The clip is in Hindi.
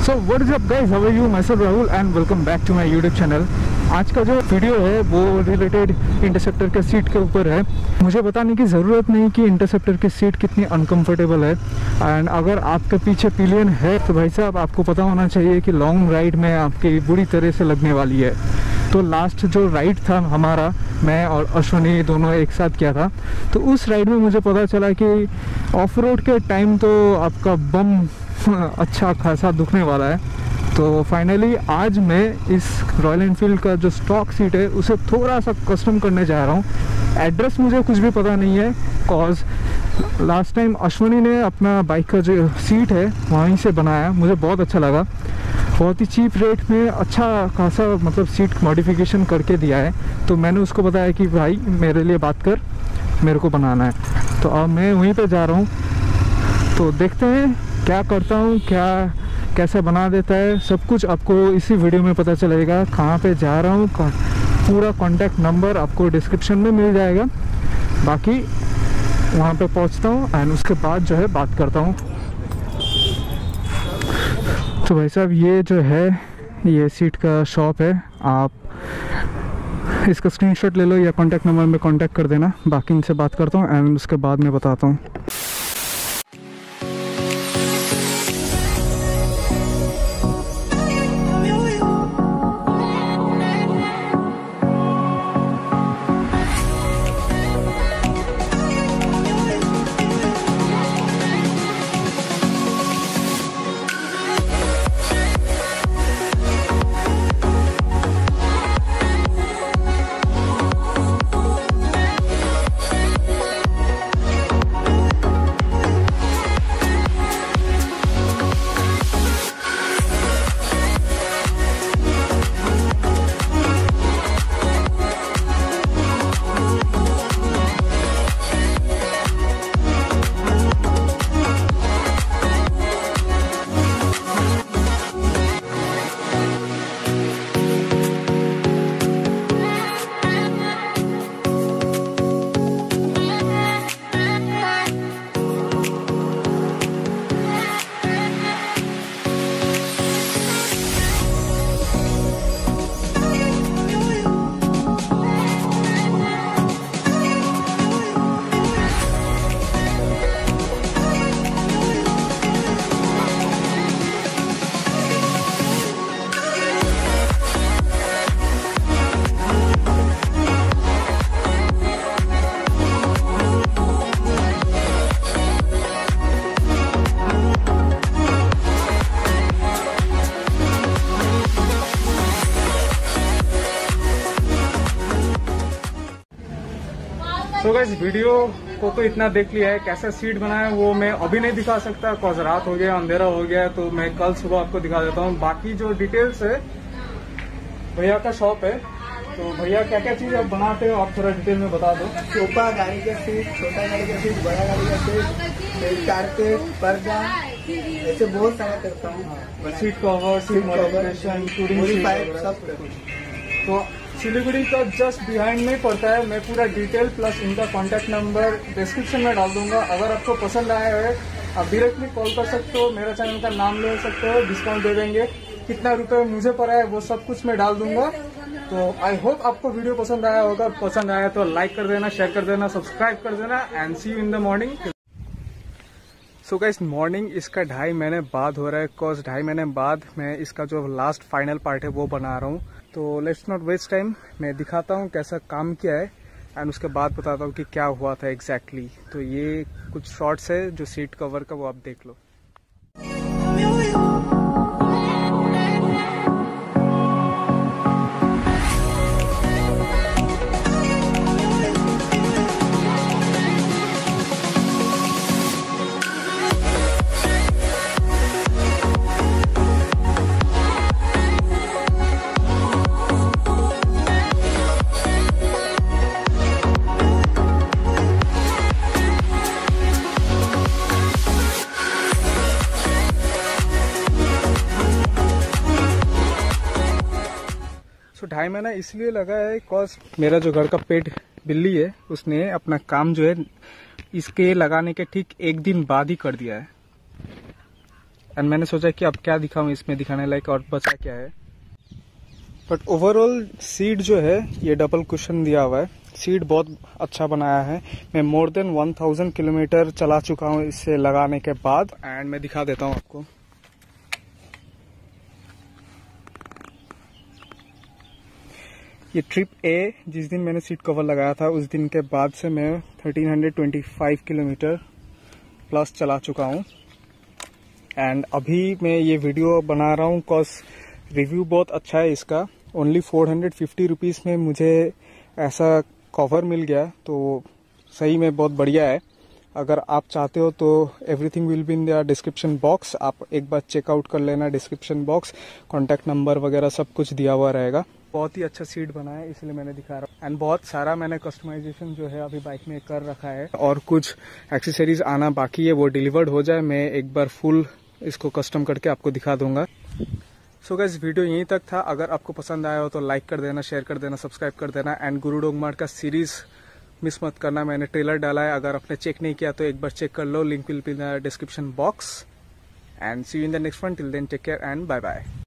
So what is up guys, how are you? Myself Rahul and welcome back to my YouTube channel. आज का जो वीडियो है वो रिलेटेड इंटरसेप्टर के सीट के ऊपर है। मुझे बताने की ज़रूरत नहीं कि इंटरसेप्टर की सीट कितनी अनकंफर्टेबल है। एंड अगर आपके पीछे पिलियन है तो भाई साहब आपको पता होना चाहिए कि लॉन्ग राइड में आपकी बुरी तरह से लगने वाली है। तो लास्ट जो राइड था हमारा, मैं और अश्विनी दोनों एक साथ किया था, तो उस राइड में मुझे पता चला कि ऑफ रोड के टाइम तो आपका बम अच्छा खासा दुखने वाला है। तो फाइनली आज मैं इस रॉयल एनफील्ड का जो स्टॉक सीट है उसे थोड़ा सा कस्टम करने जा रहा हूँ। एड्रेस मुझे कुछ भी पता नहीं है, कॉज लास्ट टाइम अश्विनी ने अपना बाइक का जो सीट है वहीं से बनाया, मुझे बहुत अच्छा लगा। बहुत ही चीप रेट में अच्छा खासा मतलब सीट मॉडिफिकेशन करके दिया है। तो मैंने उसको बताया कि भाई मेरे लिए बात कर, मेरे को बनाना है। तो अब मैं वहीं पे जा रहा हूँ, तो देखते हैं क्या करता हूँ, क्या कैसे बना देता है। सब कुछ आपको इसी वीडियो में पता चलेगा। कहाँ पे जा रहा हूँ, पूरा कॉन्टैक्ट नंबर आपको डिस्क्रिप्शन में मिल जाएगा। बाकी वहाँ पे पहुँचता हूँ एंड उसके बाद जो है बात करता हूँ। तो भाई साहब ये जो है ये सीट का शॉप है। आप इसका स्क्रीनशॉट ले लो या कॉन्टैक्ट नंबर में कॉन्टैक्ट कर देना। बाकी इनसे बात करता हूँ एंड उसके बाद मैं बताता हूँ। तो गाइस वीडियो को तो इतना देख लिया है, कैसा सीट बना है वो मैं अभी नहीं दिखा सकता कॉज रात हो गया, अंधेरा हो गया। तो मैं कल सुबह आपको दिखा देता हूँ। बाकी जो डिटेल्स है भैया का शॉप है, तो भैया क्या क्या चीज आप बनाते हो आप थोड़ा डिटेल में बता दो। सोफा, गाड़ी का सीट, छोटा गाड़ी का सीट, बड़ा गाड़ी का सीट, कारपेट, पर्दा, ऐसे बहुत सारा करता हूँ। Seat cover, seat modification, touring सब। तो सिलीगुड़ी का जस्ट बिहाइंड में पड़ता है। मैं पूरा डिटेल प्लस इनका कॉन्टैक्ट नंबर डिस्क्रिप्शन में डाल दूंगा। अगर आपको पसंद आया है आप डायरेक्टली कॉल कर सकते हो, मेरा चैनल का नाम ले सकते हो, डिस्काउंट दे देंगे। कितना रुपए मुझे पड़ा है वो सब कुछ मैं डाल दूंगा। तो आई होप आपको वीडियो पसंद आया होगा। पसंद आया तो लाइक कर देना, शेयर कर देना, सब्सक्राइब कर देना and see you in the morning. So guys morning इसका 2.5 महीने बाद हो रहा है, कॉज 2.5 महीने बाद मैं इसका जो लास्ट फाइनल पार्ट है वो बना रहा हूँ। तो लेट्स नॉट वेस्ट टाइम, मैं दिखाता हूँ कैसा काम किया है एंड उसके बाद बताता हूँ कि क्या हुआ था एग्जैक्टली। तो ये कुछ शॉट्स है जो सीट कवर का, वो आप देख लो। सो 2.5 महीना इसलिए लगा है कॉज मेरा जो घर का पेट बिल्ली है उसने अपना काम जो है इसके लगाने के ठीक 1 दिन बाद ही कर दिया है। एंड मैंने सोचा कि अब क्या दिखाऊं इसमें दिखाने लायक और बचा क्या है। बट ओवरऑल सीट जो है ये डबल कुशन दिया हुआ है, सीट बहुत अच्छा बनाया है। मैं मोर देन 1000 किलोमीटर चला चुका हूँ इसे लगाने के बाद, एंड मैं दिखा देता हूँ आपको। ये ट्रिप ए जिस दिन मैंने सीट कवर लगाया था उस दिन के बाद से मैं 1325 किलोमीटर प्लस चला चुका हूँ। एंड अभी मैं ये वीडियो बना रहा हूँ कॉज रिव्यू बहुत अच्छा है इसका। ओनली 450 रुपीज़ में मुझे ऐसा कवर मिल गया, तो सही में बहुत बढ़िया है। अगर आप चाहते हो तो everything will be in the description box, आप एक बार चेकआउट कर लेना डिस्क्रिप्शन बॉक्स, कॉन्टैक्ट नंबर वगैरह सब कुछ दिया हुआ रहेगा। बहुत ही अच्छा सीट बना है इसलिए मैंने दिखा रहा हूँ। एंड बहुत सारा मैंने कस्टमाइजेशन जो है अभी बाइक में कर रखा है, और कुछ एक्सेसरीज आना बाकी है, वो डिलीवर्ड हो जाए मैं एक बार फुल इसको कस्टम करके आपको दिखा दूंगा। सो गाइस वीडियो यहीं तक था। अगर आपको पसंद आया हो तो लाइक कर देना, शेयर कर देना, सब्सक्राइब कर देना। एंड गुरु डोंगमार्ट का सीरीज मिस मत करना, मैंने ट्रेलर डाला है, अगर आपने चेक नहीं किया तो एक बार चेक कर लो, link will be in the description box. And see you in the next one, till then take care and bye bye.